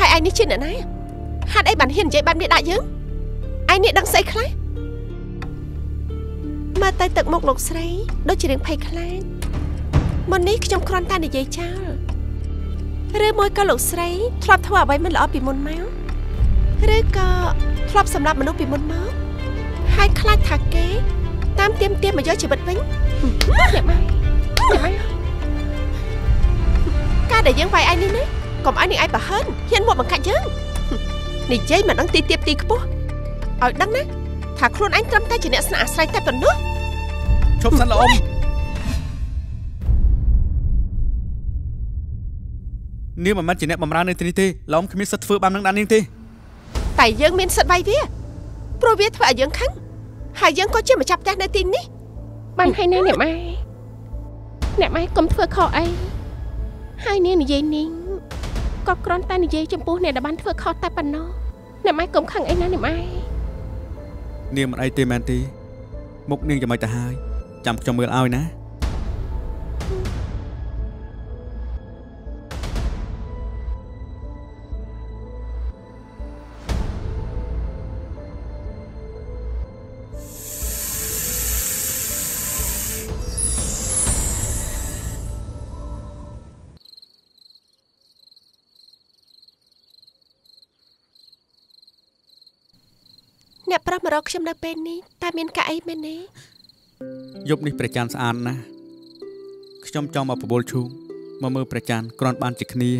aiនេះជាអ្នកណាហាត់អីបានហ៊ាននិយាយបែបនេះដាក់យើងឯនេះដឹងស្អីខ្លះមកតែទឹកមុខលោកស្រីដូចជារឿងភ័យខ្លាចមកនេះខ្ញុំគ្រាន់តែនិយាយចោលឬមួយក៏លោកស្រីធ្លាប់ធ្វើអ្វីមិនល្អពីមុនមកឬក៏ធ្លាប់សម្លាប់មនុស្សពីមុនមកហើយខ្លាចថាគេតាមទៀមមកយកជីវិតវិញអ្នកម៉ែការដែលយើងវាយឯនេះណាកុំឲ្យនាងឯងប្រហែលហ៊ានមកបង្កាច់យើងនិយាយមិនដឹងទីទៀបទីខ្ពស់ឲ្យដឹងណាថាខ្លួនឯងត្រឹមតែជាអ្នកស្នាក់អាស្រ័យតែប៉ុណ្ណោះឈប់សិនលោកអ៊ំនាងមិនមែនជាអ្នកបម្រើនៅទីនេះទេលោកអ៊ំគ្មានសិទ្ធិធ្វើបែបហ្នឹងដល់នាងទេតែយើងមានសិទ្ធិវាយវាព្រោះវាធ្វើឲ្យយើងខឹងហើយយើងក៏ជាម្ចាស់ផ្ទះនៅទីនេះបានហើយណាអ្នកម៉ែកុំធ្វើខុសអីហើយនាងនិយាយនេះក៏គ្រាន់តែនិយាយចំពោះអ្នកដែលបានធ្វើខុសតែប៉ុណ្ណោះអ្នកម៉ែកុំខឹងអីណាអ្នកម៉ែនាងមិនអីទេមែនទេមុខនាងយ៉ាងម៉េចទៅហើយចាំខ្ញុំមើលឲ្យណាអ្នកប្រុសមករកខ្ញុំនៅពេលនេះតែមានការអីមែនទេយប់នេះព្រះច័ន្ទស្អាតណាស់ខ្ញុំចង់មកបបួលឈូងមកមើលព្រះច័ន្ទគ្រាន់បានជាគ្នា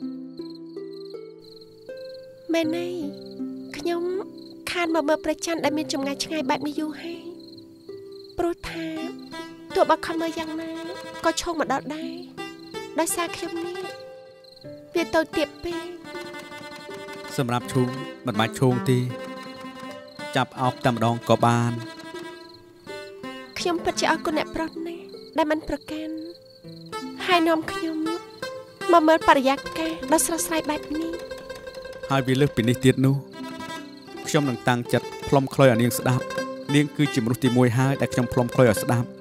មែនទេខ្ញុំខានមកមើលព្រះច័ន្ទដែលមានចម្ងាយឆ្ងាយបែបនេះយូរហើយព្រោះថាទោះបើខំមើលយ៉ាងណាក៏ឈោងមកដល់ដែរដោយសារខ្ញុំនេះវាទៅទៀតពេកសម្រាប់ឈូងមិនបាច់ឈោងទេចាប់អោបតែម្ដងក៏បានខ្ញុំពិតជាអរគុណអ្នកប្រុសណាស់ដែលមិនប្រកាន់ហើយនាំខ្ញុំមកមើលបរិយាកាសដ៏ស្រស់ស្រាយបែបនេះហើយវាលើសពីនេះទៀតនោះខ្ញុំនឹងតាំងចិត្តផ្លុំខ្លុយឲ្យនាងស្ដាប់នាងគឺជាមនុស្សទី1ហើយដែលខ្ញុំផ្លុំខ្លុយឲ្យស្ដាប់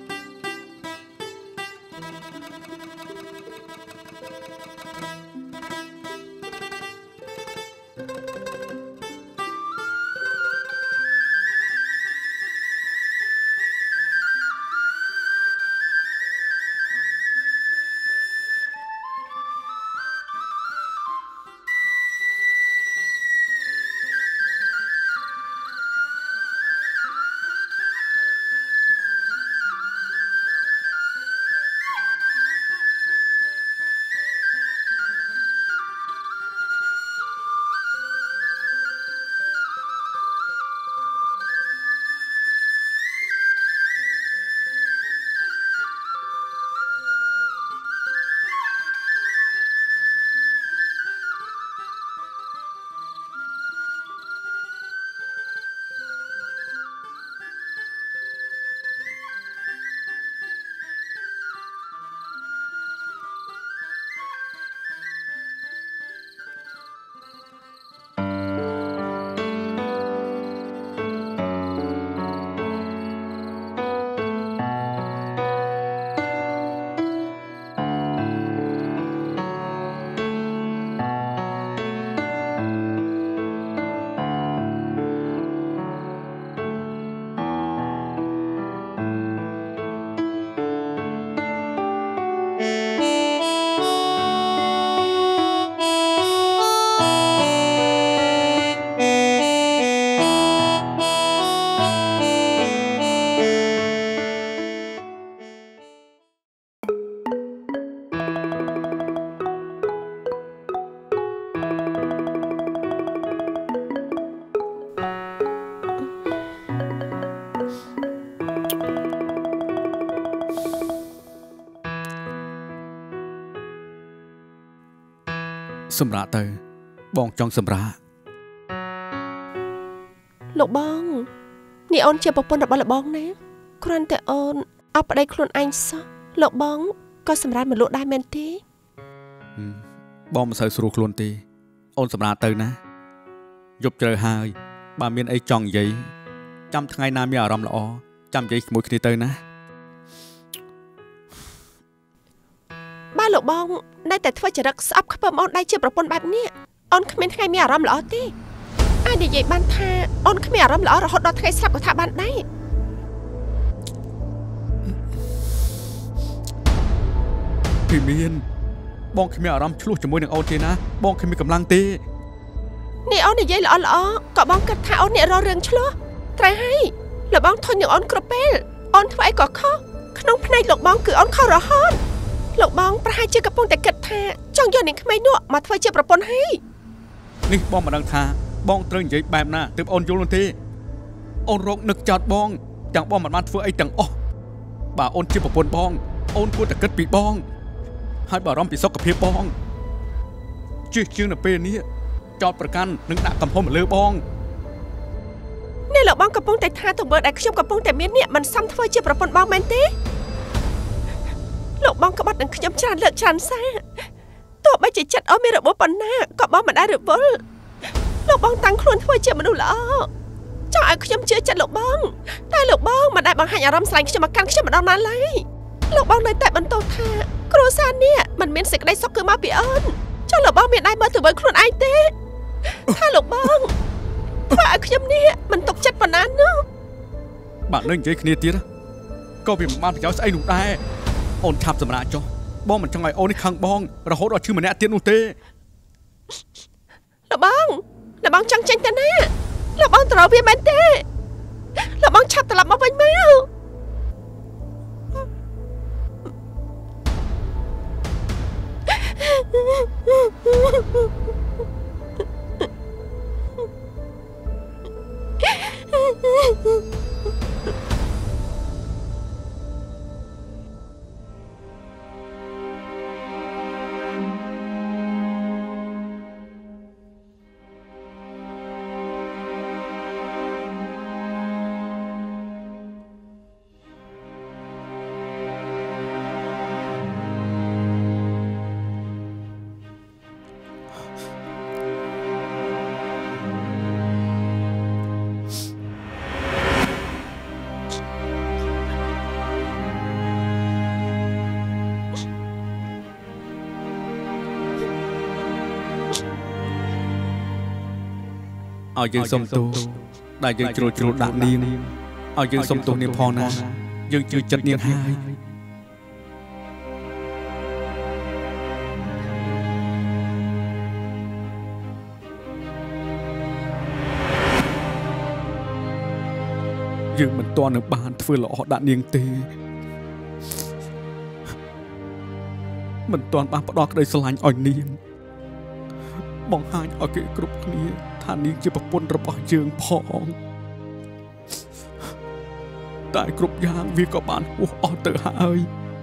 សម្រាប់ទៅបងចង់សម្រាប់លោកបងនេះអូនជាប្រពន្ធរបស់លោកបងណាគ្រាន់តែអូនអត់ប្តីខ្លួនឯងសោះលោកបងក៏សម្រាប់មកលក់ដែរមែនទេបងមិនសូវស្រួលខ្លួនទេអូនសម្រាប់ទៅណាយប់ជ្រៅហើយបើមានអីចង់និយាយចាំថ្ងៃណាមានអារម្មណ៍ល្អចាំនិយាយជាមួយគ្នាទៅណាបើលោកបងនៅតែធ្វើចរិតស្អប់ខ្ពើមអូនដៃជាប្រពន្ធបែបនេះអូនគ្មានថ្ងៃមានអារម្មណ៍ល្អទេអាចនិយាយបានថាអូនគ្មានអារម្មណ៍ល្អរហូតដល់ថ្ងៃស្លាប់ក៏ថាបានដែរពីមានបងគ្មានអារម្មណ៍ឆ្លោះជាមួយនឹងអូនទេណាបងគ្មានកម្លាំងទេនេះអូននិយាយល្អក៏បងគិតថាអូនអ្នករករឿងឆ្លោះត្រូវហើយលោកបងធន់នឹងអូនគ្រប់ពេលអូនធ្វើអីក៏ខុសក្នុងភ្នែកលោកបងគឺអូនខុសរហូតលោកបងប្រហែលជាកំពុងតែគិតថាចង់យកនាងក្មេងនោះមកធ្វើជាប្រពន្ធហើយនេះបងមិនដឹងថាបងត្រូវនិយាយបែបណាទើបអូនយល់នោះទេអូនរកនឹកចោតបងទាំងបងមិនបានធ្វើអីទាំងអស់បើអូនជាប្រពន្ធបងអូនគួរតែគិតពីបងហើយបារម្ភពីសុខភាពបងជិះជាងនៅពេលនេះចោតប្រកាន់និងដាក់កំហុសមកលើបងនេះលោកបងកំពុងតែថាទង្វើដែលខ្ញុំកំពុងតែមាននេះមិនសមធ្វើជាប្រពន្ធបងមែនទេលោកបងក្បត់នឹងខ្ញុំច្រើនលើកច្រើនសារទោះបីជាចិត្តអូនមានរបួសប៉ុណ្ណាក៏បងមិនដែលរវល់លោកបងតាំងខ្លួនធ្វើជាមនុស្សល្អចង់ឲ្យខ្ញុំជឿចិត្តលោកបងតែលោកបងមិនដែលបង្ហាញអារម្មណ៍ស្រឡាញ់ខ្ញុំមកកាន់ខ្ញុំម្ដងណាឡើយលោកបងនៅតែបន្តថាគ្រួសារនេះមិនមានសេចក្តីសុខគឺមកពីអូនចុះលោកបងមានដៃមើលទៅវិញខ្លួនឯងទេថាលោកបងធ្វើឲ្យខ្ញុំនេះមិនទុកចិត្តប៉ុណ្ណានោះបាទនៅនិយាយគ្នាទៀតក៏វាមិនបានប្រយោជន៍ស្អីនោះដែរអូនឆាប់សម្រាប់ចុះបងមិនចង់ឲ្យអូននេះខឹងបងរហូតដល់ឈឺម្នាក់ទៀតនោះទេលោកបងចង់ចេញទៅណាលោកបងត្រូវវាមែនទេលោកបងឆាប់ត្រឡប់មកវិញមកឲ្យយើងសុំទោសដែលយើងជ្រុលដាក់នាងឲ្យយើងសុំទោសនាងផងណាយើងជឿចិត្តនាងហើយយើងមិនទាន់នឹងបានធ្វើល្អដាក់នាងទេមិនទាន់បានផ្ដល់ក្តីស្រឡាញ់ឲ្យនាងបង្ហាញឲ្យគេគ្រប់គ្នាថានាងជាប្រពន្ធរបស់យើងផងតែគ្រប់យ៉ាងវាក៏បានហួសអស់ទៅហើយ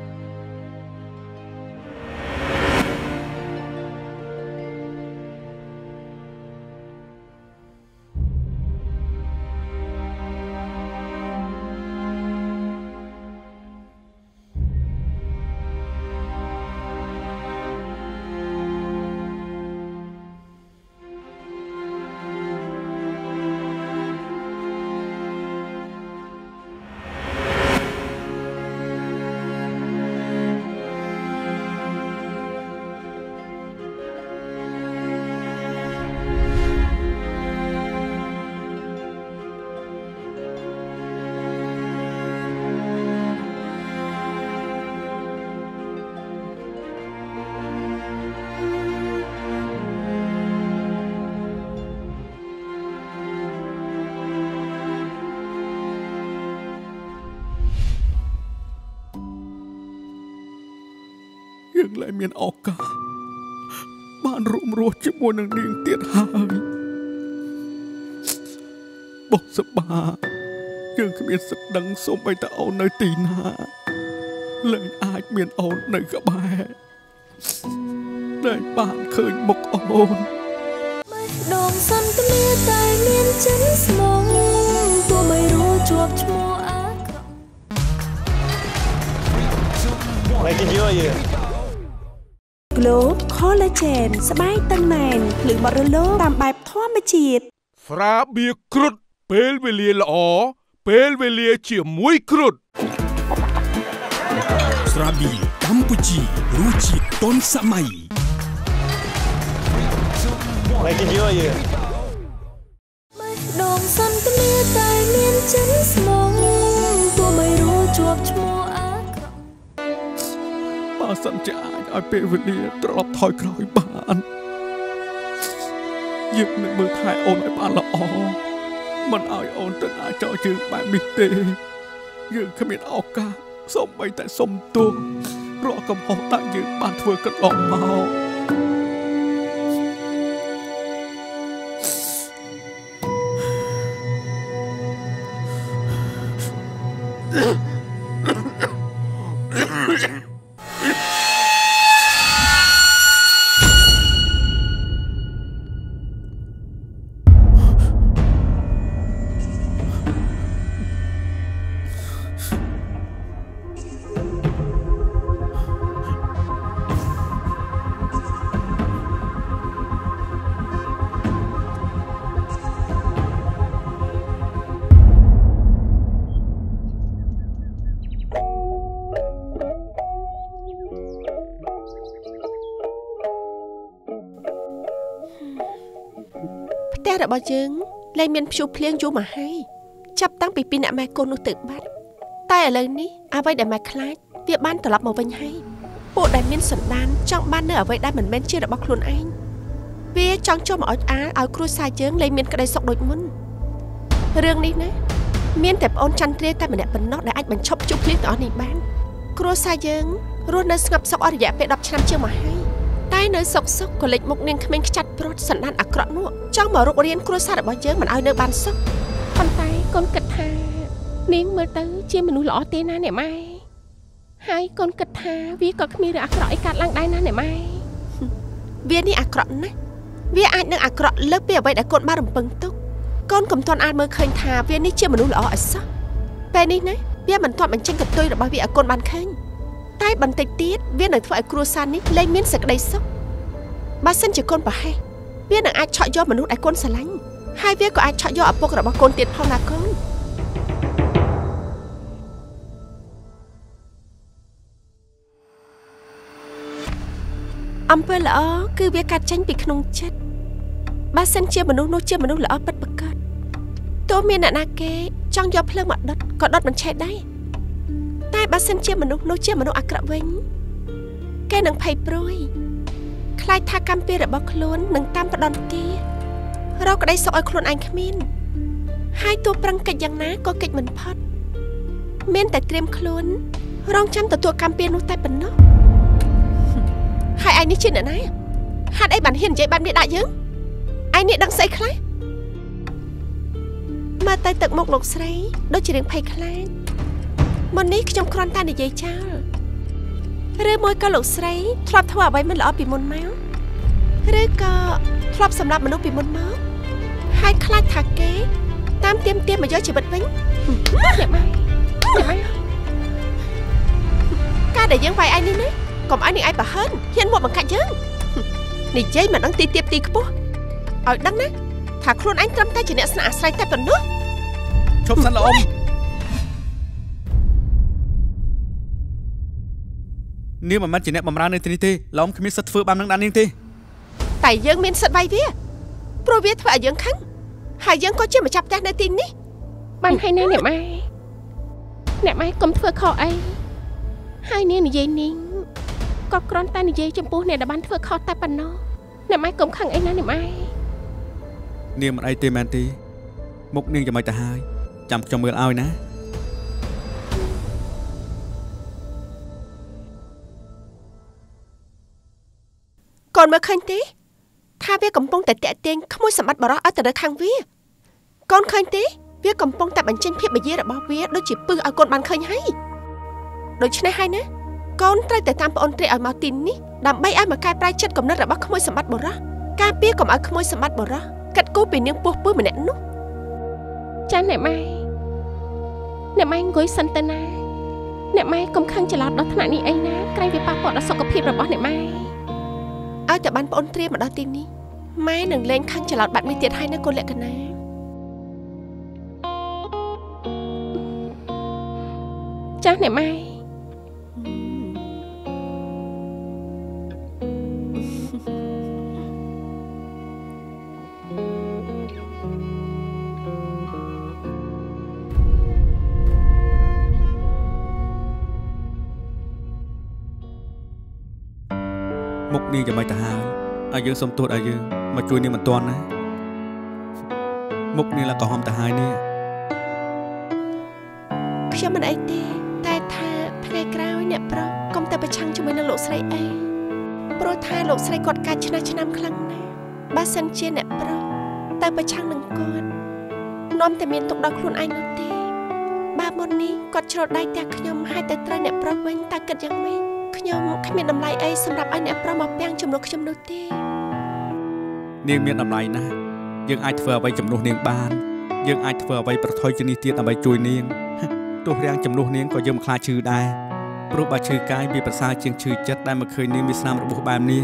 យើងlạiមានឱកាសបានរួមរស់ជាមួយនឹងនាងទៀតហើយបុកសបាយើងគ្មានសិទ្ធិដឹងសូម្បីតែអូននៅទីណាលែងអាចមានអូននៅក្បែរដែលបានឃើញមុខអូនដងសន្ទនាតែមានចិនស្មងទោះបីរស់ជាប់ឈ្មោះអាក្រក់ Making you here Glow Collagen ស្បែកតឹងណែនភ្លឺបត់រលោងតាមបែបធម្មជាតិស្រាបៀរគ្រុឌពេលវេលាល្អពេលវេលាជាមួយគ្រុឌស្រាបៀរកម្ពុជារសជាតិទាន់សម័យ Like it you ดงสันตเลือแต่เมียนฉันสมองตัวไม่รู้จวบชัวอาបើសិនជាអាចឲ្យពេលវេលាត្រឡប់ថយក្រោយបានយើងនឹងមើលថែអូនឲ្យបានល្អមិនឲ្យអូនទៅណាចោលយើងបែបនេះទេយើងគ្មានឱកាសសូម្បីតែសុំទោសរាល់កំហុសដែលយើងបានធ្វើកន្លងមករបស់យើងលែងមានព្យុះភ្លៀងយូរមកហើយចាប់តាំងពីអ្នកម៉ែកូននោះទៅបាត់តែឥឡូវនេះអ្វីដែលម៉ែខ្លាចវាបានត្រឡប់មកវិញហើយពួកដែលមានសន្តានចង់បាននៅអ្វីដែលមិនមែនជារបស់ខ្លួនឯងវាចង់ចូលមកឲ្យគ្រួសារយើងលែងមានក្តីសុខដូចមុនរឿងនេះណាមានតែប្អូនចន្ទ្រាតែម្នាក់ប៉ុណ្ណោះដែលអាចបញ្ឈប់ព្យុះភ្លៀងទាំងអស់នេះបានគ្រួសារយើងរស់នៅស្ងប់សុខអស់រយៈពេល10ឆ្នាំជាងមកហើយតែនៅសុកក៏លេចមុខនាងក្មេងខ្ចាត់ព្រាត់សន្តានអាក្រក់នោះចង់មករុករៀនគ្រួសាររបស់យើងមិនឲ្យនៅបានសុខប៉ុន្តែកូនគិតថានាងមើលទៅជាមនុស្សល្អទេណាអ្នកម៉ែហើយកូនគិតថាវាក៏គ្មានរឿងអាក្រក់អីកើតឡើងដែរណាអ្នកម៉ែវានេះអាក្រក់ណាស់វាអាចនឹងអាក្រក់លើសពីអ្វីដែលកូនបានរំពឹងទុកកូនកុំទាន់អាចមើលឃើញថាវានេះជាមនុស្សល្អអសោះពេលនេះណាវាមិនទាន់បញ្ចេញកន្ទុយរបស់វាឲ្យកូនបានឃើញតែបន្តិចទៀតវានឹងធ្វើឲ្យគ្រួសារនេះលែងមានសេចក្តីសុខបើសិនជាកូនប្រហែសវានឹងអាចឆក់យកមនុស្សដែលកូនស្រឡាញ់ហើយវាក៏អាចឆក់យកឪពុករបស់កូនទៀតផងណាកូនអំពើល្អគឺវាកាត់ចេញពីក្នុងចិត្តបើសិនជាមនុស្សនោះជាមនុស្សល្អពិតប្រាកដទោះមានអ្នកណាគេចង់យកភ្លើងមកដុតក៏ដុតមិនឆេះដែរតែបើសិនជាមនុស្សនោះជាមនុស្សអាក្រក់វិញគេនឹងភ័យព្រួយខ្លាចថាកម្មពៀរបស់ខ្លួននឹងតាមផ្ដន់ទារកក្តីសុខឲ្យខ្លួនឯងគ្មានហើយទោះប្រឹងកិច្ចយ៉ាងណាក៏កិច្ចមិនផុតមានតែត្រៀមខ្លួនរងចាំទទួលកម្មពៀនោះតែប៉ុណ្ណោះហើយឯងនេះជាអ្នកណាហេតុអីបានហ៊ាននិយាយបែបនេះដាក់យើងឯងនេះដឹងស្អីខ្លះមើលទៅទឹកមុខលោកស្រីដូចជារឿងភ័យខ្លាចមុននេះខ្ញុំគ្រាន់តែនិយាយចោលឬមួយក៏លោកស្រីធ្លាប់ធ្វើអ្វីមិនល្អពីមុនមកឬក៏ធ្លាប់សម្លាប់មនុស្សពីមុនមកហើយខ្លាចថាគេតាមទាមទារមកយកជីវិតវិញអ្នកម៉ែការដែលយើងវាយឯងនេះណាកុំឲ្យនាងឯងប្រហើនហ៊ានមកបង្កាច់យើងនិយាយមិនដឹងទីទៀបទីខ្ពស់ឲ្យដឹងណាថាខ្លួនឯងត្រឹមតែជាអ្នកស្នាក់អាស្រ័យតែប៉ុណ្ណោះឈប់សិនល្អនាងមិនមែនជាអ្នកបម្រើនៅទីនេះទេឡំគ្មានសិទ្ធិធ្វើបែបហ្នឹងដាក់នាងទេតែយើងមានសិទ្ធិវាយវាព្រោះវាធ្វើឲ្យយើងខឹងហើយយើងក៏ជាម្ចាស់ផ្ទះនៅទីនេះបានហើយណាអ្នកម៉ែកុំធ្វើខុសអីហើយនាងនិយាយនាងក៏គ្រាន់តែនិយាយចំពោះអ្នកដែលបានធ្វើខុសតែប៉ុណ្ណោះអ្នកម៉ែកុំខឹងអីណាអ្នកម៉ែនាងមិនអីទេមែនទេមុខនាងយ៉ាងម៉េចទៅហើយចាំខ្ញុំមើលឲ្យណាកូនមើលឃើញទេថាវាកំពុងតែតាក់ទាញក្មួយសម្បត្តិបរោះឲ្យទៅនៅខាងវាកូនឃើញទេវាកំពុងតែបញ្ចេញភាពបយារបស់វាដូចជាពឹសឲ្យកូនបានឃើញហើយដូច្នេះហើយណាកូនត្រូវតែតាមប្អូនត្រីឲ្យមកទីនេះដើម្បីឲ្យមកកែប្រែចិត្តគំនិតរបស់ក្មួយសម្បត្តិបរោះការពារកុំឲ្យក្មួយសម្បត្តិបរោះកាត់គូពីនាងពោះពើម្នាក់នោះចាអ្នកម៉ែអង្គុយសិនទៅណាអ្នកម៉ែកុំខឹងច្រឡោតដល់ថ្នាក់នេះអីណាក្រែងវាប៉ះពាល់ដល់សុខភាពរបស់អ្នកម៉ែឲ្យតែបានប្អូនត្រៀមមកដល់ទីនេះម៉ែនឹងលែងខឹងច្រឡោតបាត់នេះទៀតហើយណាកូនលក្ខណាចាស់អ្នកម៉ែនាងយ៉ាងម៉េចទៅហើយឲ្យយើងសុំទោសឲ្យយើងមកជួយនាងមិនទាន់ណាមុខនាងឡើងក្រហមទៅហើយនេះខ្ញុំមិនអីទេតែថាថ្ងៃក្រោយអ្នកប្រុសកុំតែប្រឆាំងជាមួយនឹងលោកស្រីអីព្រោះថាលោកស្រីគាត់កាច់ឆ្នាំខ្លាំងណាស់បើសិនជាអ្នកប្រុសតែប្រឆាំងនឹងគាត់នាំតែមានទុកដល់ខ្លួនឯងនោះទេបើមុននេះគាត់ជ្រុលដៃផ្ទះខ្ញុំហើយទៅត្រូវអ្នកប្រុសវិញតើគិតយ៉ាងម៉េចខ្ញុំគ្មានតម្លៃអីសម្រាប់ឲ្យអ្នកប្រុសមកពាំងជំនួសខ្ញុំនោះទេនាងមានតម្លៃណាស់យើងអាចធ្វើអ្វីជំនួសនាងបានយើងអាចធ្វើអ្វីប្រថុយជានេះទៀតដើម្បីជួយនាងទោះរាំងជំនួសនាងក៏យើងមិនខ្លាចឈឺដែរព្រោះបើឈឺកាយវាប្រសើរជាងឈឺចិត្តដែលមកឃើញនាងមានស្នាមរបួសបែបនេះ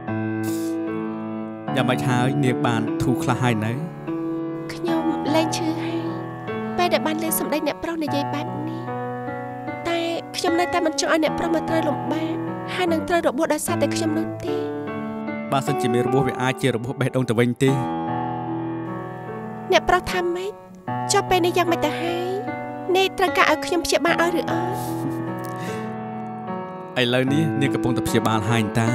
យ៉ាងម៉េចហើយនាងបានធូរខ្លះហើយនៅខ្ញុំលែងឈឺហើយពេលដែលបានលេងសម្ដីអ្នកប្រុសនិយាយបែបនេះតែខ្ញុំនៅតែមិនចង់ឲ្យអ្នកប្រុសមកត្រូវលំបាកហើយនឹងត្រូវរបួសដោយសារតែខ្ញុំនោះទេបើសិនជាមានរបួសវាអាចជារបួសបេះដូងទៅវិញទេអ្នកប្រុសថាម៉េចចុះពេលនេះយ៉ាងម៉េចទៅហើយនេះត្រូវការឲ្យខ្ញុំព្យាបាលឲ្យឬអត់ឥឡូវនេះនាងកំពុងតែព្យាបាលហើយតា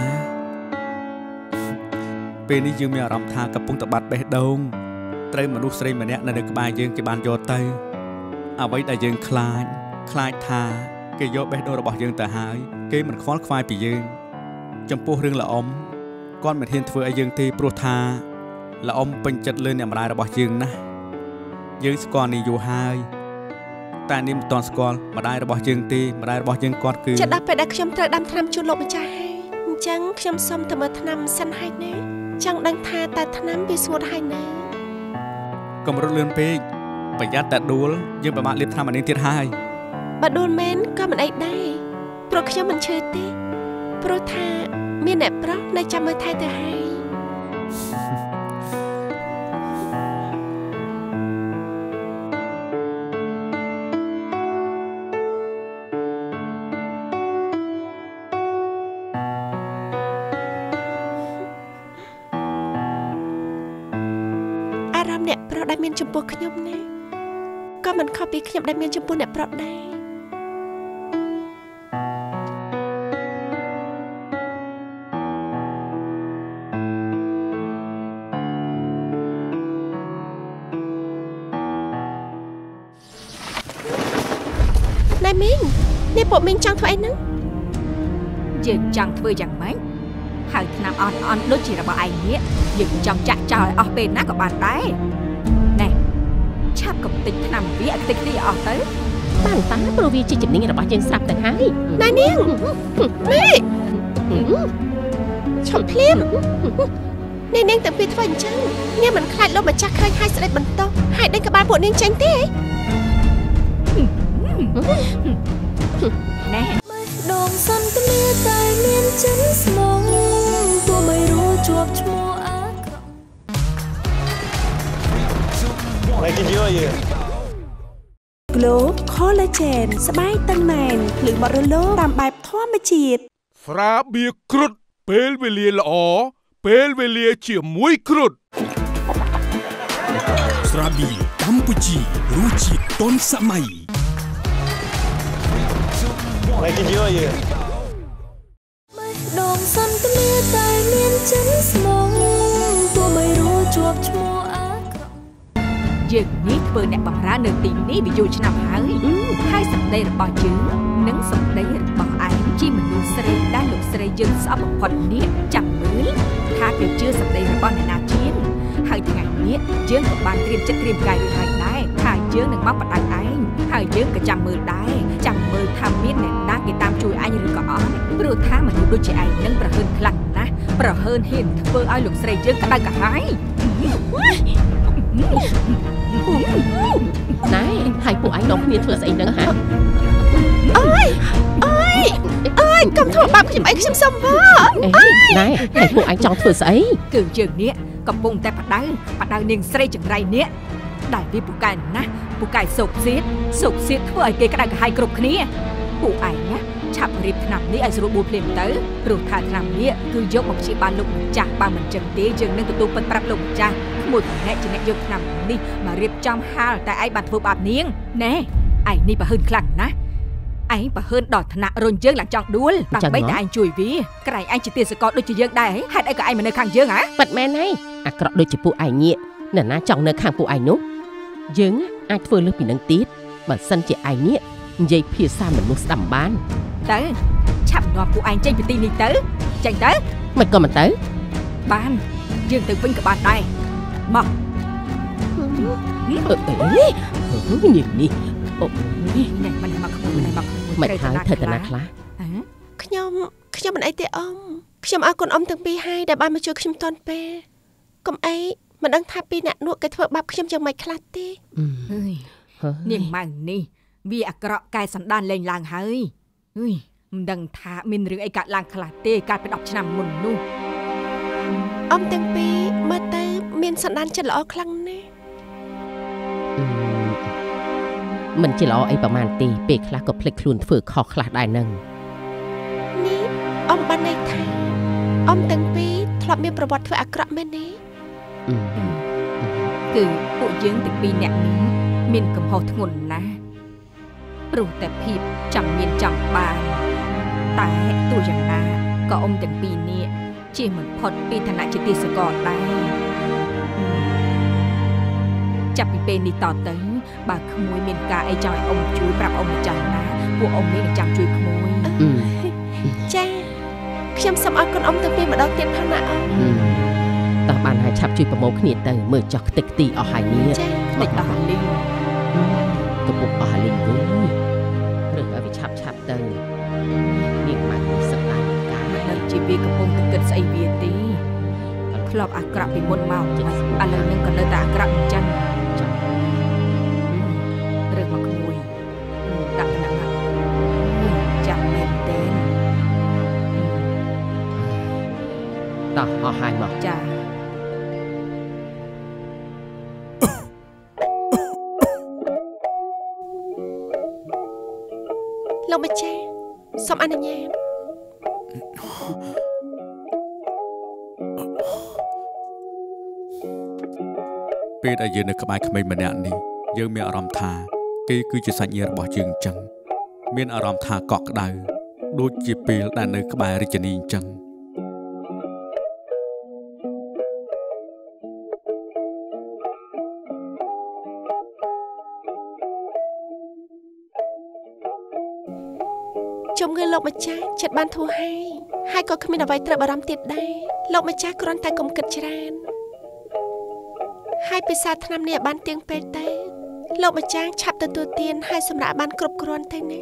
ពេលនេះយើងមានអារម្មណ៍ថាកំពុងតែបាត់បេះដូងត្រូវមនុស្សស្រីម្នាក់នៅក្បែរយើងគេបានយកទៅអ្វីដែលយើងខ្លាចថាគេយកបេះដូងរបស់យើងទៅហើយគេមិនខ្វល់ខ្វាយពីយើងចំពោះរឿងល្អគាត់មិនហ៊ានធ្វើឲ្យយើងទេព្រោះថាល្អពេញចិត្តលើអ្នកម្ដាយរបស់យើងណាស់យើងស្គាល់នាងយូរហើយតែនាងមិនទាន់ស្គាល់ម្ដាយរបស់យើងទេម្ដាយរបស់យើងគាត់គឺចិត្តដល់ពេលដែលខ្ញុំត្រូវដាំថ្នាំជូនលោកម្ចាស់ហើយអញ្ចឹងខ្ញុំសូមទៅមើលថ្នាំសិនហើយណាចង់ដឹងថាតើថ្នាំវាស្ងួតហើយណាកុំរត់លឿនពេកប្រយ័ត្នតែដួលយើងពិបាកលាបថ្នាំអានេះទៀតហើយបើដួលមែនក៏មិនអីដែរព្រោះខ្ញុំមិនឈឺទេព្រោះថាមានអ្នកប្រុសនៅចាំមើលថែទៅហើយអារម្មណ៍អ្នកប្រុសដែលមានចំពោះខ្ញុំណាក៏មិនខុសពីខ្ញុំដែលមានចំពោះអ្នកប្រុសដែរណែមីងនេះពួកមីងចង់ធ្វើអីហ្នឹងយើងចង់ធ្វើយ៉ាងម៉េចហើយថ្នាំអន់ដូចជារបស់ឯងនេះយើងចង់ចាក់ចោលឲ្យអស់ពេលណាក៏បានដែរណែឆាប់កំតិចថ្នាំវាឲ្យតិចទីអស់ទៅតាំងតាព្រោះវាជាជំនាញរបស់យើងស្រាប់ទៅហើយណែនាងមីឈប់ភ្លាមនាងទាំងពីរធ្វើអញ្ចឹងនាងមិនខ្លាចលោកម្ចាស់ឃើញហើយស្ដេចបន្តហើយដេញក្បាលពួកនាងចេញទេណែដងសន្ទនាតែមានចិនស្មងទោះមិនรู้ជាប់ឈ្មោះអាក្រក់ Like it you here Glow Collagen ស្បែកតឹងណែនភ្លឺបរិលោតាមបែបធម្មជាតិស្រាបៀរគ្រុឌពេលវេលាល្អពេលវេលាជាមួយគ្រុឌស្រាបៀរកម្ពុជារសជាតិទាន់សម័យ Like it you here ដងសន្ទនាតែមានចិនស្មងទោះមិនรู้ជាប់ឈ្មោះអាក្រក់យើងនេះធ្វើអ្នកបម្រើនៅទីនេះវាយូរឆ្នាំហើយសម្ដីរបស់យើងនិងសម្ដីរបស់ឯងជាមនុស្សស្រីដែលលោកស្រីយើងស្អប់បំផុតនេះចាំមើលថាគេជឿសម្ដីរបស់អ្នកណាជាងហើយថ្ងៃនេះយើងក៏បានត្រៀមចិត្តត្រៀមកាយរួចហើយដែរថាយើងនឹងមកបដៅឯងហើយយើងក៏ចាំមើលដែរចាំមើលថាមានអ្នកណាគេតាមជួយអញឬក៏អត់ព្រោះថាមនុស្សដូចជាឯងនឹងប្រហើនខ្លាំងណាស់ប្រហើនហ៊ានធ្វើឲ្យលោកស្រីយើងក្តៅក្រហាយណែហើយពួកឯងនាំគ្នាធ្វើស្អីហ្នឹងហ៎អើយកុំធ្វើបាបខ្ញុំអីខ្ញុំសុំវ៉ាណែហើយពួកឯងចង់ធ្វើស្អីគឺយើងនេះកំពុងតែបដៅនាងស្រីចង្រៃនេះដែលវាពូកែណាស់ពូកែសោកសៀតធ្វើឲ្យគេក្តៅក្រហាយគ្រប់គ្នាពួកឯងណាឆាប់រៀបថ្នាំនេះឲ្យស្រួលបួលភ្លាមទៅព្រោះថាថ្នាំនេះគឺយកមកព្យាបាលលោកម្ចាស់បើមិនចឹងទេយើងនឹងទទួលពិតប្រាប់លោកម្ចាស់ក្មួយម្នាក់ជាអ្នកយកថ្នាំនេះមករៀបចំហាលតែឯងបានធ្វើបាបនាងណែឯងនេះបើហឺនខ្លាំងណាស់ anh bà hơn đỏ thằng nạ rồi dương là chọn đuôi bằng bây giờ anh chui ví cái này anh chỉ tiền sẽ có đôi chỉ dương đây hay đây cả anh mà nơi khang dương hả bật mẹ này cọ đôi chỉ phụ ảnh nhẹ nè na chọn nơi khang phụ ảnh nút dương ai vừa lướt bị nâng tiết mà sân chỉ ảnh nhẹ dây phía xa mình muốn đầm bán tới chạm nọ phụ ảnh trên bị tin đi tới chạy tới mình còn mà tới bán dương từ vinh cả bàn tay mà nhìn đi này mình mặc này mặc mày thái thật là khá ខ្ញុំមិនអីទេអ៊ំខ្ញុំអរគុណអ៊ំទាំងពីរហើយដែលបានមកជួយខ្ញុំទាន់ពេលកុំអីមិនដឹងថាពីអ្នកនក់គេធ្វើបាបខ្ញុំយ៉ាងម៉េចខ្លះទេនាងម៉ៅនេះវាអាក្រក់កែសម្ដានលេងឡើងហើយមិនដឹងថាមានរឿងអីកើតឡើងខ្លះទេកាលពី10ឆ្នាំមុននោះអ៊ំទាំងពីរមើលទៅមានសម្ដានចិត្តល្អខ្លាំងណាស់មិនជាល្អអីប្រហែលទេពេលខ្លះក៏ភ្លេចខ្លួនធ្វើខុសខ្លះដែរនឹងនេះអ៊ំបានន័យថាអ៊ំទាំងពីរធ្លាប់មានប្រវត្តិធ្វើអាក្រក់មែនទេគឺពួកយើងទាំងពីរអ្នកនេះមានកំហុសធ្ងន់ណាស់ព្រោះតែភាពចាំមានចាំបានតែទោះយ៉ាងណាក៏អ៊ំទាំងពីរនេះជៀសមិនផុតពីឋានៈជាទាសករដែរចាប់ពីពេលនេះតទៅបើក្មួយមានការអីចង់ឲ្យអ៊ំជួយប្រាប់អ៊ំម្ចាស់ណាពួកអ៊ំនេះនឹងចាំជួយក្មួយចាខ្ញុំសូមអរគុណអ៊ំទាំងពីរម្ដងទៀតផងណាអ៊ំតោះបានហើយឆាប់ជួយប្រមូលគ្នាទៅមើលចោះខ្ទេចខ្ទីអស់ហើយនេះចាខ្ទេចអស់លីងកំពុងអស់លីងវិញរើសឲ្យវាឆាប់ទៅនាងម៉ាក់នេះសប្បាយការនៅជាវាកំពុងតែគិតស្អីវាទេធ្លាប់អាក្រក់ពីមុនមកឥឡូវនឹងក៏នៅតែអាក្រក់អញ្ចឹងរើសមកក្មួយដាក់ណាស់ចាំមែនទេតោះអស់ហើយមកចាលោកម្ចាស់សូមអនុញ្ញាតពេលដែលយើងនៅក្បែរក្មេងម្នាក់នេះយើងមានអារម្មណ៍ថាគេគឺជាសាច់ញាតិរបស់យើងអញ្ចឹងមានអារម្មណ៍ថាកក់ក្ដៅដូចជាពេលដែលនៅក្បែររាជិនីអញ្ចឹងជំងឺលោកម្ចាស់ចិត្តបានធូរហើយក៏គ្មានអ្វីត្រូវបារម្ភទៀតដែរលោកម្ចាស់គ្រាន់តែកុំគិតច្រើនហើយពិសាថ្នាំនេះបានទៀងពេលទៅលោកម្ចាស់ឆាប់ទទួលទានហើយសម្រាប់បានគ្រប់គ្រាន់ទៅណា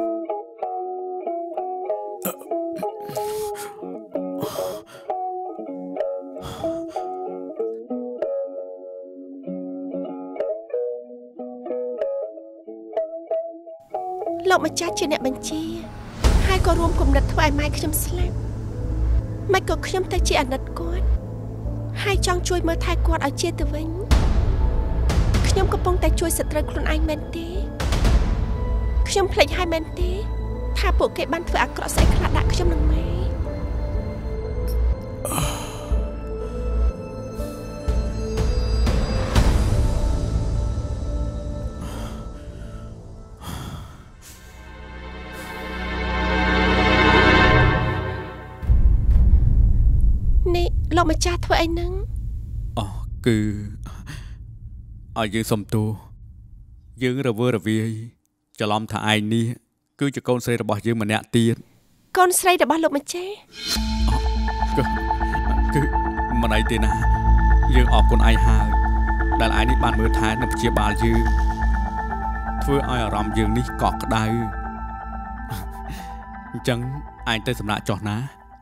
លោកម្ចាស់ជាអ្នកបញ្ជាហើយក៏រួមគំនិតធ្វើឲ្យម៉ែខ្ញុំស្លាប់មិនក៏ខ្ញុំតែជាអាណិតគាត់ហើយចង់ជួយមើលថែគាត់ឲ្យជាទៅវិញខ្ញុំកំពុងតែជួយស្ត្រីខ្លួនឯងមែនទេខ្ញុំភ្លេចហើយមែនទេថាពួកគេបានធ្វើអាក្រក់ស្អីខ្លះដាក់ខ្ញុំនឹងម៉ែលោកម្ចាស់ធ្វើអីហ្នឹងអូគឺឲ្យយើងសុំទោសយើងរវើរវាយច្រឡំថាឯងនេះគឺជាកូនស្រីរបស់យើងម្នាក់ទៀតកូនស្រីរបស់លោកម្ចាស់គឺមិនអីទេណាយើងអរគុណឯងហើយដែលឯងនេះបានមើលថែនិងព្យាបាលយើងធ្វើឲ្យអារម្មណ៍យើងនេះកក់ក្ដៅអញ្ចឹងឯងទៅសម្រាប់ចុះណា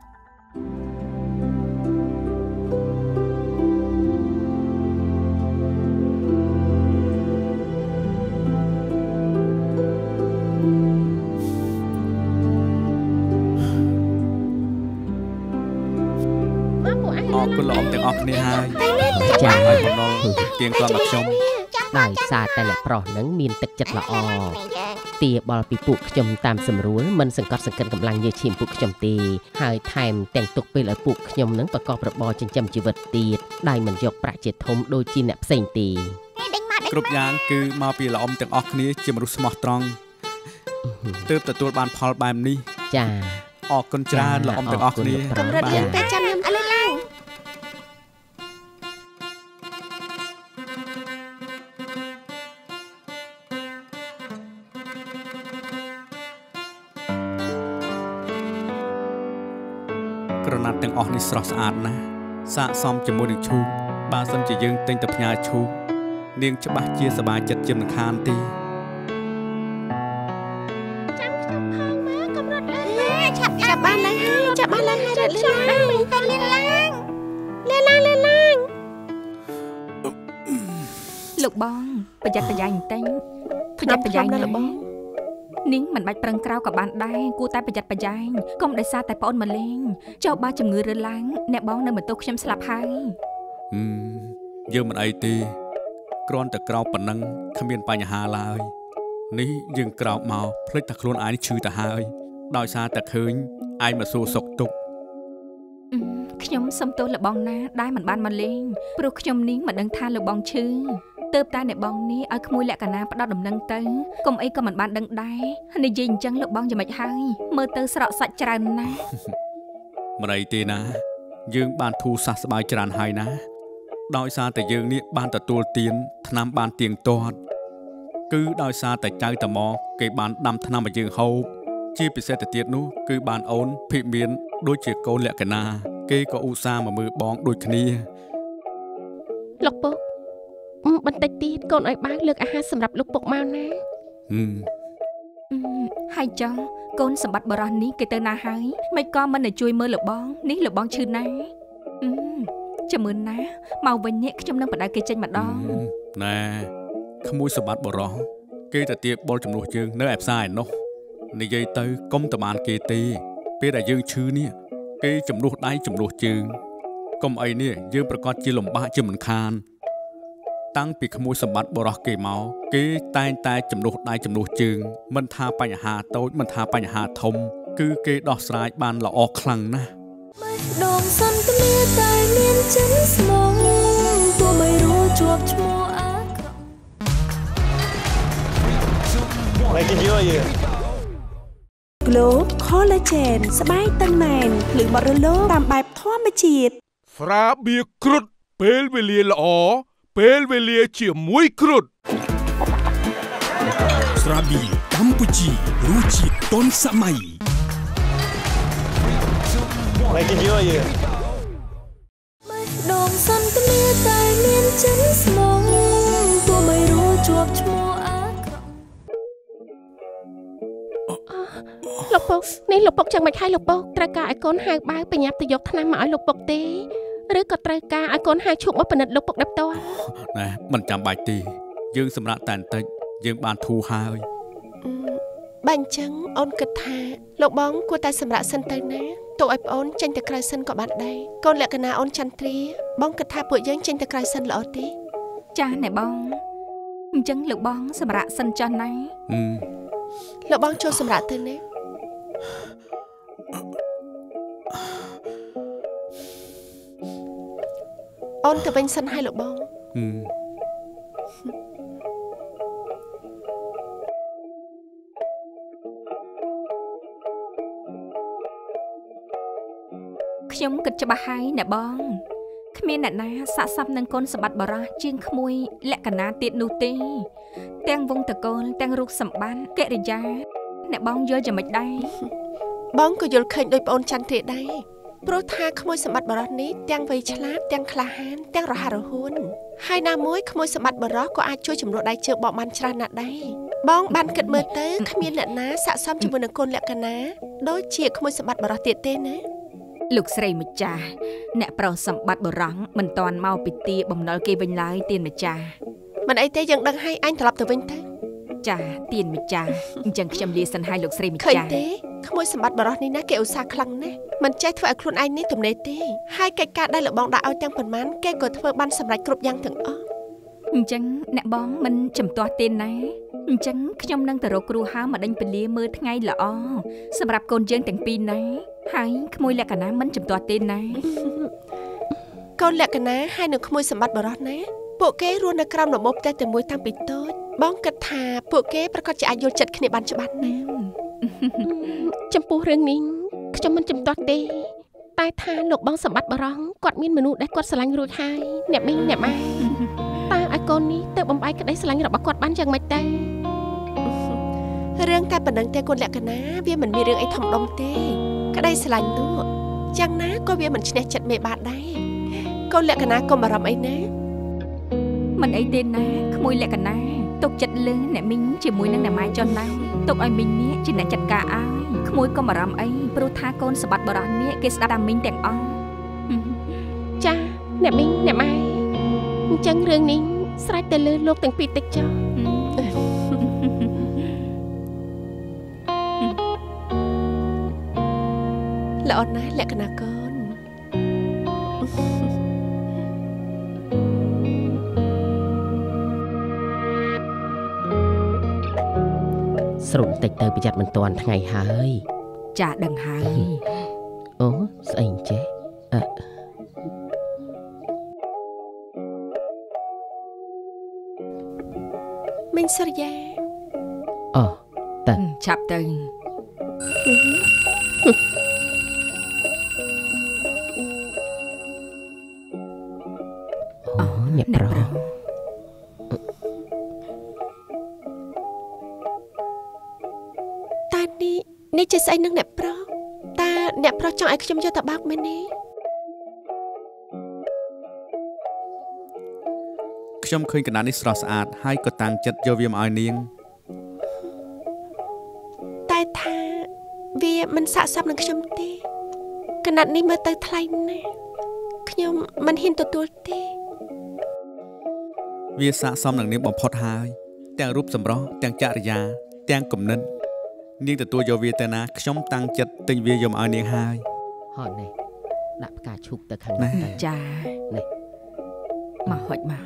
អរគុណលោកទាំងអស់គ្នាហើយចា៎ហើយបំណុលទៀងទាត់មកខ្ញុំដោយសារតែអ្នកប្រុសនឹងមានទឹកចិត្តល្អទាបល់ពីពួកខ្ញុំតាមស្រួលមិនសង្កត់សង្កិនកម្លាំងញើសឈាមពួកខ្ញុំទេហើយថែមទាំងទុកពេលឲ្យពួកខ្ញុំនឹងប្រកបរបរចិញ្ចឹមជីវិតទៀតដោយមិនយកប្រាក់ជាធំដូចជាអ្នកផ្សេងទេគ្រប់យ៉ាងគឺមកពីល្អទាំងអស់គ្នាជាមនុស្សស្មោះត្រង់ទើបទទួលបានផលបែបនេះចាអរគុណច្រើនលោកអ៊ំទាំងអស់គ្នាកម្រិតយើងពេលចាំខ្ញុំឥឡូវឡើងក្រណាត់ទាំងអស់នេះស្រស់ស្អាតណាស់ស័ក្តិសមជាមួយនឹងឈូកបើសិនជាយើងទិញទៅផ្ញើឈូកនាងច្បាស់ជាសប្បាយចិត្តជាមិនខានទេចាំខ្ញុំផងមកកម្រិតឡើងចាប់បានឡើងហើយចាប់បានឡើងហើយរត់ឡើងទៅលៀនឡើងលោកបងប្រយ័ត្នប្រយែងបន្តិចប្រយ័ត្នប្រយែងណាលោកបងនាងមិនបាច់ប្រឹងក្រៅក៏បានដែរគួរតែប្រយ័ត្នប្រយែងកុំដោយសារតែប្អូនមកលេងចុះបើជំងឺរើឡើងអ្នកបងនៅបន្ទោសខ្ញុំស្លាប់ហើយយើងមិនអីទេគ្រាន់តែក្រោបប៉ុណ្ណឹងគ្មានបញ្ហាឡើយនេះយើងក្រោបមកភ្លេចតែខ្លួនឯងឈឺទៅហើយដោយសារតែឃើញឯងមកសួរសុខទុក្ខខ្ញុំសុំទោសលោកបងណាដែលមិនបានមកលេងព្រោះខ្ញុំនាងមិនដឹងថាលោកបងឈឺទើបតែអ្នកបងនេះឲ្យក្មួយលក្ខណៈផ្ដោតដំណឹងទៅកុំអីក៏មិនបានដឹងដែរនិយាយអញ្ចឹងលោកបងយ៉ាងម៉េចហើយមើលទៅស្រក់សាច់ច្រើនណាស់មិនអីទេណាយើងបានធូរសះស្បើយច្រើនហើយណាដោយសារតែយើងនេះបានទទួលទានថ្នាំបានទៀងទាត់គឺដោយសារតែចៅតាម៉គេបានដាំថ្នាំឲ្យយើងហូបជាពិសេសទៅទៀតនោះគឺបានអូនភិមានដូចជាកូនលក្ខណៈគេក៏ឧស្សាហ៍មកមើលបងដូចគ្នាលោកពុកបន្តិចទៀតកូនឲ្យបើលើកអាហារសម្រាប់លោកពុកមកណាហើយចង់កូនសម្បត្តិបរោះនេះគេទៅណាហើយមិនក៏មិនទៅជួយមើលលោកបងនេះលោកបងឈឺណាស់ចាំមើលណាមកវិញនេះខ្ញុំនឹងបដៅគេចេញម្ដងណែក្មួយសម្បត្តិបរោះគេទៅទៀបបុលចំនួនយើងនៅឯផ្សារឯនោះនិយាយទៅកុំតបានគេទេពេលដែលយើងឈឺនេះគេចំនួនដៃចំនួនជើងកុំអីនេះយើងប្រកាសជាលំបាកជាមិនខានតាំងពីក្មួយសម្បត្តិបរោះគេមកគេតែងតែចំនួនដៃចំនួនជើងមិនថាបញ្ហាតូចមិនថាបញ្ហាធំគឺគេដោះស្រាយបានល្អខ្លាំងណាស់ដងសន្ទនាតែមានចិនស្មងទោះបីรู้ជាប់ឈ្មោះអាក្រក់ Make it your year Glow Collagen ស្បែកតឹងណែនភ្លឺបរិលោតាមបែបធម្មជាតិស្រាបៀរគ្រុឌពេលវេលាល្អពេលវេលាជាមួយគ្រុឌស្រាបៀរកម្ពុជារសជាតិទាន់សម័យ Make it your year ដងសន្ទនាតែមានចិនស្មងទោះបីรู้ជាប់ឈ្មោះអាក្រក់លោកពុកនេះលោកពុកចាំមិនហើយលោកពុកត្រូវការឲ្យកូនហៅបើបញ្ញាប់ទៅយកថ្នាំមកឲ្យលោកពុកទេឬក៏ត្រូវការឲ្យកូនហៅឈប់មកពិនិត្យលោកពុកដល់ផ្ទាល់ណែមិនចាំបាច់ទេយើងសម្រាប់តែបន្តិចយើងបានធូរហើយបើអញ្ចឹងអូនគិតថាលោកបងគួរតែសម្រាប់សិនទៅណាទុកឲ្យប្អូនចេញទៅក្រៅសិនក៏បានដែរកូនលក្ខណៈអូនចន្ទ្រាបងគិតថាពួកយើងចេញទៅក្រៅសិនល្អទេចាណែបងអញ្ចឹងលោកបងសម្រាប់សិនចុះណាលោកបងចូលសម្រាប់ទៅណាអូនទៅវិញសិនឲ្យលោកបងខ្ញុំគិតច្បាស់ហើយណែបងគ្មានអ្នកណាស័ក្តិសមនឹងកូនសម្បត្តិបរោះជាងក្មួយលក្ខណៈទៀតនោះទេទាំងវងតកូលទាំងរូបសម្បត្តិកិរិយាអ្នកបងយល់យ៉ាងម៉េចដែរបងក៏យល់ឃើញដោយប្អូនចន្ទ្រាដែរព្រោះថាក្មួយសម្បត្តិបរោះនេះទាំងវៃឆ្លាតទាំងក្លាហានទាំងរហ័សរហួនហើយណាមួយក្មួយសម្បត្តិបរោះក៏អាចជួយជំនួសដៃជើងបកបានច្រើនណាស់ដែរបងបានគិតមើលទៅគ្មានអ្នកណាស័ក្តិសមជាមួយនឹងកូនលក្ខណៈដូចជាក្មួយសម្បត្តិបរោះទៀតទេណាលោកស្រីម្ចាស់អ្នកប្រុសសម្បត្តិបរោះមិនតាន់មកពីទាបំណុលគេវិញឡើយទៀនម្ចាស់មិនអីទេយើងដឹងហើយអញត្រឡប់ទៅវិញទៅចាទៀនម្ចាស់អញ្ចឹងខ្ញុំលាសិនហើយលោកស្រីម្ចាស់ឃើញទេក្មួយសម្បត្តិបរោះនេះណាគេឧស្សាហ៍ខ្លាំងណាស់មិនចេះធ្វើឲ្យខ្លួនឯងនេះទំនេរទេហើយកិច្ចការដែលលោកបងដាក់ឲ្យទាំងប៉ុន្មានគេក៏ធ្វើបានសម្រេចគ្រប់យ៉ាងទាំងអស់អញ្ចឹងអ្នកបងមិនចំទាស់ទេណាអញ្ចឹងខ្ញុំនឹងទៅរកគ្រូហៅមកដេញពលាមើលថ្ងៃល្អសម្រាប់កូនយើងទាំងពីរណាហើយក្មួយលក្ខណៈមិនចំទាស់ទេណាកូនលក្ខណៈហើយនឹងក្មួយសម្បត្តិបរោះណាពួកគេរស់នៅក្រោមរបបតែមួយតាំងពីតូចបងគិតថាពួកគេប្រកាសជាអាចយល់ចិត្តគ្នាបានច្បាស់ណាស់ចំពោះរឿងនេះខ្ញុំមិនចំទាស់ទេតែថាលោកបងសម្បត្តិបរងគាត់មានមនុស្សដែលគាត់ស្រឡាញ់រួចហើយអ្នកមីងអ្នកម៉ែតើឲ្យកូននេះទៅបំបែកក្តីស្រឡាញ់របស់គាត់បានយ៉ាងម៉េចទៅរឿងតែប៉ុណ្្នឹងទេកូនលក្ខណាវាមិនមានរឿងអីធំដុំទេក្តីស្រឡាញ់នោះយ៉ាងណាក៏វាមិនឈ្នះចិត្តមេបាដែរកូនលក្ខណាកុំបារម្ភអីណាមិនអីទេណាក្មួយលក្ខណាទុកចិត្តលើអ្នកមីងជាមួយនឹងអ្នកម៉ែចុនដែរទុកឲ្យមីងនេះជាអ្នកចាត់ការឲ្យក្មួយកុំបារម្ភអីព្រោះថាកូនសម្បត្តិបរោះនេះគេស្ដាប់តាមមីងទាំងអស់ចាអ្នកមីងអ្នកម៉ែអញ្ចឹងរឿងនេះស្រេចទៅលើលោកទាំងពីរតិចចុះល្អណាស់លក្ខណាកូនស្រុតតិចទៅប្រយ័ត្នមិនតាន់ថ្ងៃហើយចាដឹងហើយអូស្អីចេះមីងសរិយាអូតើឆាប់ទៅអូអ្នកប្រុសនេះជាស្អីនឹងអ្នកប្រុសតើអ្នកប្រុសចង់ឲ្យខ្ញុំយកទៅបោកមែនទេខ្ញុំឃើញកណ្ដាលនេះស្រស់ស្អាតហើយក៏តាំងចិត្តយកវាមកឲ្យនាងតែថាវាមិនស័ក្តិសមនឹងខ្ញុំទេកណ្ដាលនេះមើលទៅថ្លៃណាស់ខ្ញុំមិនហ៊ានទទួលទេវាស័ក្តិសមនឹងនាងបំផុតហើយទាំងរូបសម្រស់ទាំងចរិយាទាំងគំនិតនាងទទួលយកវាទៅណាខ្ញុំតាំងចិត្តទិញវាយកមកឲ្យនាងហើយហត់នេះដាក់ផ្កាឈូកទៅខាងនេះចានេះមកហុចមក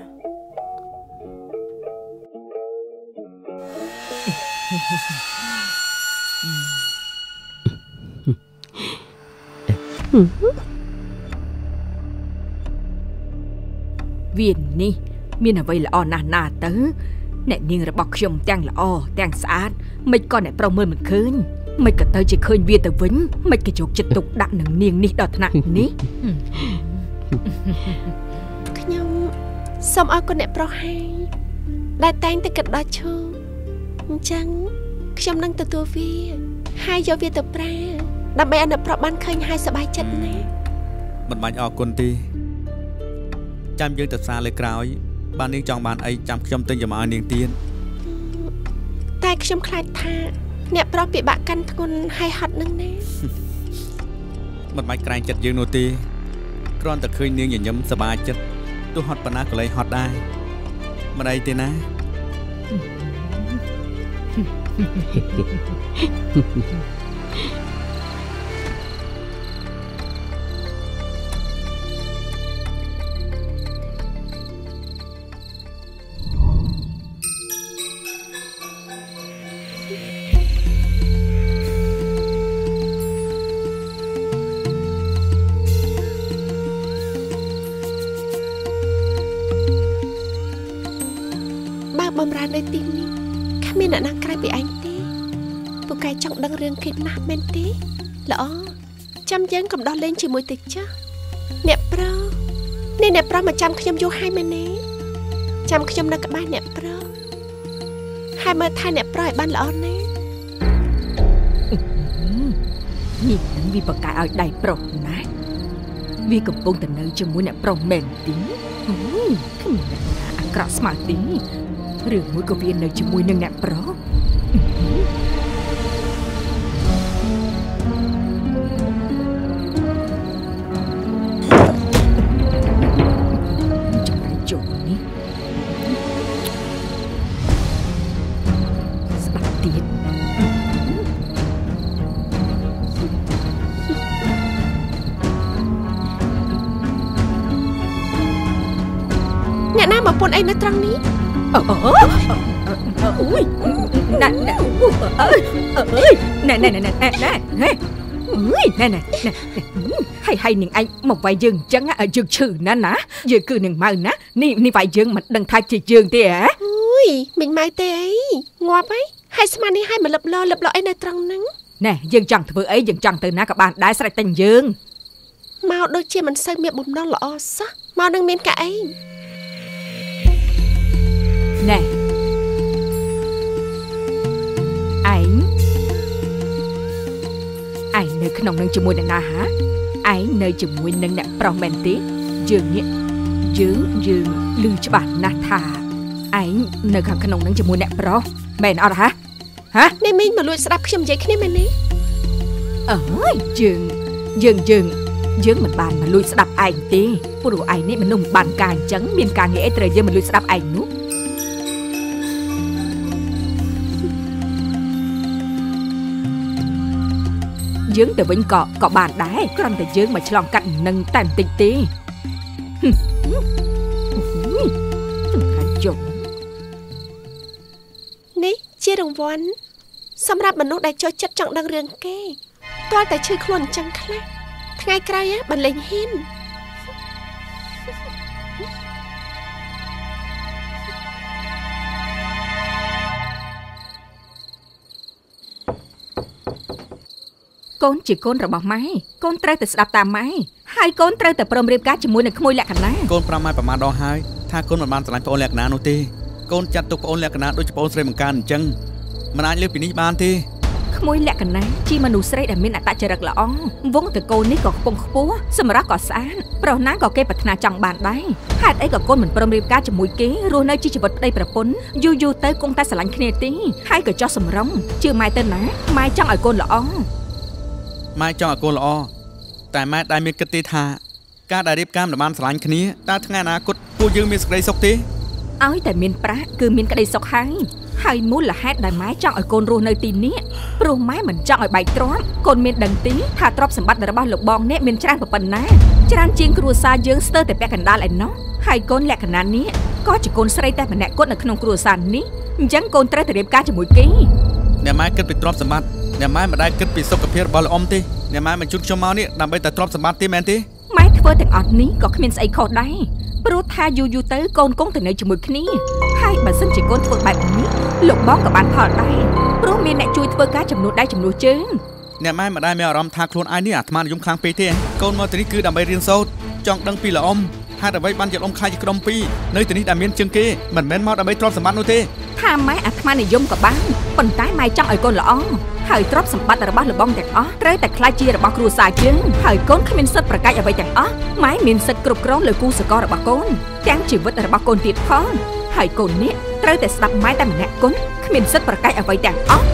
វានេះមានអ្វីល្អណាស់ណាទៅអ្នកនាងរបស់ខ្ញុំទាំងល្អទាំងស្អាតមិនក៏អ្នកប្រុសមើលមិនឃើញមិនក៏ទៅជាឃើញវាទៅវិញមិនក៏យកចិត្តទុកដាក់នឹងនាងនេះដល់ថ្នាក់នេះខ្ញុំសូមអរគុណអ្នកប្រុសហើយដែលតែងតែគិតដល់ឈូអញ្ចឹងខ្ញុំនឹងទទួលវាហើយយកវាទៅប្រើដើម្បីឲ្យអ្នកប្រុសបានឃើញហើយសប្បាយចិត្តណាមិនបាច់អរគុណទេចាំយើងទៅផ្សារលើក្រោយបាននាងចង់បានអីចាំខ្ញុំទិញយកមកឲ្យនាងទៀតតែខ្ញុំខ្លាចថាអ្នកប្រុសពិបាកកាន់ធ្ងន់ហើយហត់នឹងណាមិនបាច់ក្រែងចិត្តយើងនោះទេគ្រាន់តែឃើញនាងញញឹមសប្បាយចិត្តទោះហត់ប៉ុណ្ណាក៏លែងហត់ដែរមិនអីទេណាបំរើនៅទីនេះគ្មានអ្នកណាក្រៅពីឯងទេពូកែចង់ដឹងរឿងគេណាស់មែនទេល្អចាំយើងកំដោះលេងជាមួយតិចចាស់អ្នកប្រុសនេះអ្នកប្រុសមកចាំខ្ញុំយូរហើយមែនទេចាំខ្ញុំនៅក្បែរអ្នកប្រុសហើយមើលថែអ្នកប្រុសឲ្យបានល្អណាស់នេះនឹងវាបកកែឲ្យដៃប្រុសណាវាកំពុងតែនៅជាមួយអ្នកប្រុសមែនទេគ្មានអ្នកណាអាក្រក់ស្មើទេរឿងមួយក៏វានៅជាមួយនឹងអ្នកប្រុសចម្រៃជោគនេះស្បាក់ទៀតអ្នកណាមកពុនអីនៅត្រង់នេះអូយណែហើយនឹងឯងមកវាយយើងអញ្ចឹងយើងឈឺណាស់ណាយើងគឺនឹងម៉ៅណានេះវាយយើងមិនដឹងថាជាយើងទេហ៎អូយមិញម៉ៅទេអីងាប់ហើយស្មាននេះឲ្យមកលឹបឡអីនៅត្រង់ហ្នឹងណែយើងចង់ធ្វើអីយើងចង់ទៅណាក៏បានដែរស្រេចតែយើងមកដូចជាមិនសូវមានបំណងល្អសោះមកនឹងមានកាអីណែឯងនៅក្នុងនឹងជាមួយអ្នកណាហ่าឯងនៅជាមួយនឹងអ្នកប្រុសមែនទេយើងឮច្បាស់ណាស់ថាឯងនៅខាងក្នុងនឹងជាមួយអ្នកប្រុសមែនអត់ហ៎នេះមីងមកលួចស្ដាប់ខ្ញុំនិយាយគ្នាមែនទេអើយយើងមិនបានមកលួចស្ដាប់ឯងទេព្រោះឯងនេះមនុស្សមិនបានការអញ្ចឹងមានការងារអីត្រូវយើងមកលួចស្ដាប់ឯងនោះយើងទៅវិញក៏បានដែរគ្រាន់តែយើងមកឆ្លងកាត់នឹងតែបន្តិចទេនេះជារង្វាន់សម្រាប់មនុស្សដែលចូលចិត្តចង់ដឹងរឿងគេទាល់តែឈឺខ្លួនអញ្ចឹងខ្លះថ្ងៃក្រោយបានលេងហ៊ានកូនជាកូនរបស់ម៉ែកូនត្រូវតែស្ដាប់តាមម៉ែហើយកូនត្រូវតែព្រមរៀបការជាមួយនឹងក្មួយលក្ខណៈកូនប្រាំម៉ែប្រមាណដងហើយថាកូនមិនបានស្រឡាញ់ប្អូនលក្ខណៈនោះទេកូនចាត់ទុកប្អូនលក្ខណៈដូចប្អូនស្រីបង្កើនអញ្ចឹងមិនអាចលើសពីនេះបានទេក្មួយលក្ខណៈជាមនុស្សស្រីដែលមានអត្តចរិតល្អវងតកូននេះក៏ខ្ពង់ខ្ពស់សម្រាប់ក៏ស្អាតប្រុសណាក៏គេប្រាថ្នាចង់បានដែរហេតុអីក៏កូនមិនព្រមរៀបការជាមួយគេរស់នៅជាជីវិតប្តីប្រពន្ធយូរទៅគង់តែស្រឡាញ់គ្នាទេហើយក៏ចោះសម្រងជឿម៉ែទៅណាម៉ែចង់ឲ្យកូនល្អម៉ែចង់ឲ្យកូនល្អតែម៉ែដែលមានគិតទេថាការដែលរៀបការមិនបានស្រឡាញ់គ្នាតើថ្ងៃអនាគតពួកយើងមានសេចក្តីសុខទេឲ្យតែមានប្រាក់គឺមានក្តីសុខហើយមូលហេតុដែលម៉ែចង់ឲ្យកូនរស់នៅទីនេះព្រោះម៉ែមិនចង់ឲ្យបែកទ្រព្យកូនមានដឹងទីថាទ្រព្យសម្បត្តិរបស់លោកបងនេះមានច្រើនប៉ុណ្ណាច្រើនជាងគ្រួសារយើងស្ទើរតែពាក់កណ្ដាលឯណោះហើយកូនលក្ខណៈនេះក៏ជាកូនស្រីតែម្នាក់គត់នៅក្នុងគ្រួសារនេះអញ្ចឹងកូនត្រូវតែរៀបការជាមួយគេអ្នកម៉ែគិតពីទ្រព្យសម្បត្តិអ្នកម៉ែមិនដែលគិតពីសុខភាពរបស់លោកអ៊ំទេអ្នកម៉ែបញ្ជូនខ្ញុំមកនេះដើម្បីតែទ្រព្យសម្បត្តិទេមែនទេម៉ែធ្វើទាំងអស់នេះក៏គ្មានស្អីខុសដែរព្រោះថាយូរទៅកូនគង់ទៅនៅជាមួយគ្នាហើយបើសិនជាកូនធ្វើបែបនេះលោកបងក៏បានផលដែរព្រោះមានអ្នកជួយធ្វើការចំនួនដៃចំនួនជើងអ្នកម៉ែមិនដែលមានអារម្មណ៍ថាខ្លួនឯងនេះអាត្មានិយមខ្លាំងពេកទេកូនមកទីនេះគឺដើម្បីរៀនសូត្រចង់ដឹងពីលោកអ៊ំហេតុអ្វីបានជាលោកអ៊ំខ្លាចជាក្រុមពីរនៅទីនេះដែលមានជាងគេមិនមែនមកដើម្បីទ្រព្យសម្បត្តិនោះទេថាម៉ែអាត្មានិយមក៏បានប៉ុន្តែម៉ែចង់ឲ្យកូនល្អហើយទ្រព្យសម្បត្តិរបស់លោកបងទាំងអស់ត្រូវតែខ្លាចជារបស់គ្រួសារយើងហើយកូនគ្មានសិទ្ធិប្រកែកអ្វីទាំងអស់ម៉ែមានសិទ្ធិគ្រប់គ្រងលើគូសកលរបស់កូនទាំងជីវិតរបស់កូនទៀតផងហើយកូននេះត្រូវតែស្ដាប់ម៉ែតែម្នាក់គត់គ្មានសិទ្ធិប្រកែកអ្វីទាំងអស់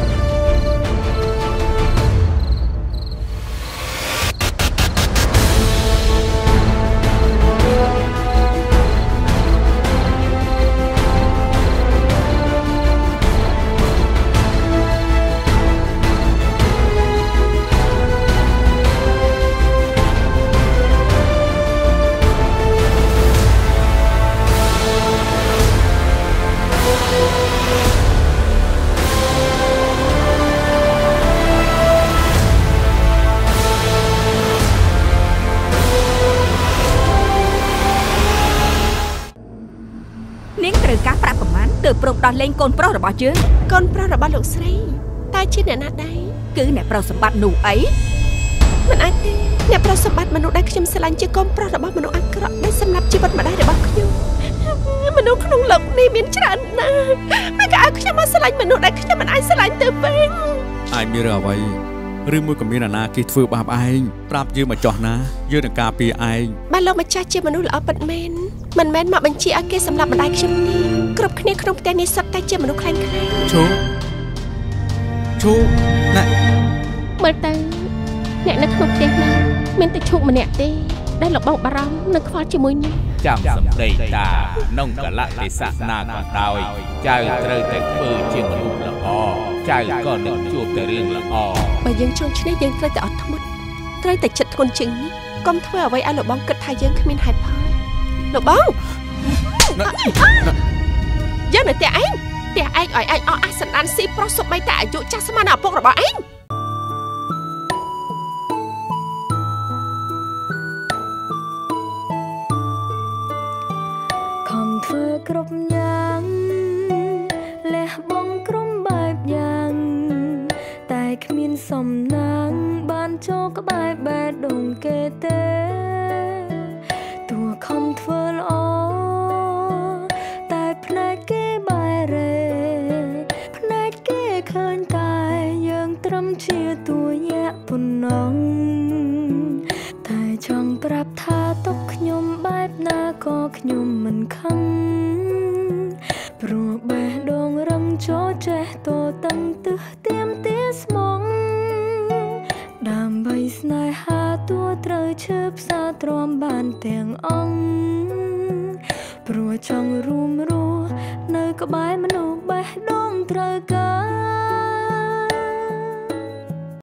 ព្រមដោះលែងកូនប្រុសរបស់យើងកូនប្រុសរបស់លោកស្រីតែជាអ្នកណាដែរគឺអ្នកប្រុសសម្បត្តិនោះអីមិនអាចទេអ្នកប្រុសសម្បត្តិមនុស្សដែលខ្ញុំស្រឡាញ់ជាកូនប្រុសរបស់មនុស្សអាក្រក់ដែលសម្លាប់ជីវិតម្ដាយរបស់ខ្ញុំមនុស្សក្នុងលោកនេះមានច្រើនណាស់ហើយក៏ឲ្យខ្ញុំមកស្រឡាញ់មនុស្សដែលខ្ញុំមិនអាចស្រឡាញ់ទៅវិញអាចមានរឿងអ្វីឬមួយក៏មានអាណាគេធ្វើបាបឯងប្រាប់យើងមកចោះណាយើងនឹងការពារឯងបាទលោកម្ចាស់ជាមនុស្សល្អពិតមែនមិនមែនមកបញ្ជាឲ្យគេសម្លាប់ម្ដាយខ្ញុំទេគ្រប់គ្នាក្នុងផ្ទះនេះសុទ្ធតែជាមនុស្សខ្លាំងខ្លាឈូណាមើលទៅអ្នកនៅក្នុងផ្ទះនេះមានតែឈូកម្នាក់ទេដែលលោកបងបារម្ភនឹងខ្វល់ជាមួយនេះចាំសម្ដីតាក្នុងកលៈទេសៈណាក៏ដោយចៅត្រូវតែធ្វើជាមនុស្សល្អចៅក៏នឹងជួបតែរឿងល្អបើយើងចង់ឈ្នះយើងត្រូវតែអត់ធ្មត់ត្រូវតែចិត្តធ្ងន់ជាងនេះកុំធ្វើអ្វីឲ្យលោកបងគិតថាយើងគ្មានហេតុផលលោកបងយើងនៅផ្ទះឯងឲ្យឯងអស់អាសន្តានស៊ីប្រុសសុបបីតែអាយុចាស់ស្មើនឹងឪពុករបស់ឯងខំធ្វើគ្រប់យ៉ាងលះបង់ក្រុមបែបយ៉ាងតែគ្គ្មានសំណាងបានចូលក្បែរបែដងគេទេតួខំធ្វើល្អតែភ្នែកគេបែរេភ្នែកគេឃើញតែយើងត្រឹមជាតួញាក់ប៉ុណ្ណឹងតែចង់ប្រាប់ថាទុកខ្ញុំបែបណាក៏ខ្ញុំមិនខឹងព្រោះបេះដូងរឹងចូលចេះតតឹងទិះទៀមទាស្មងដើម្បីស្នេហាតួត្រូវឈើផ្សាទ្រាំបានទាំងអង្គព្រោះចង់រួមរស់នៅក្បែរមនុស្សបេះដូងត្រូវការ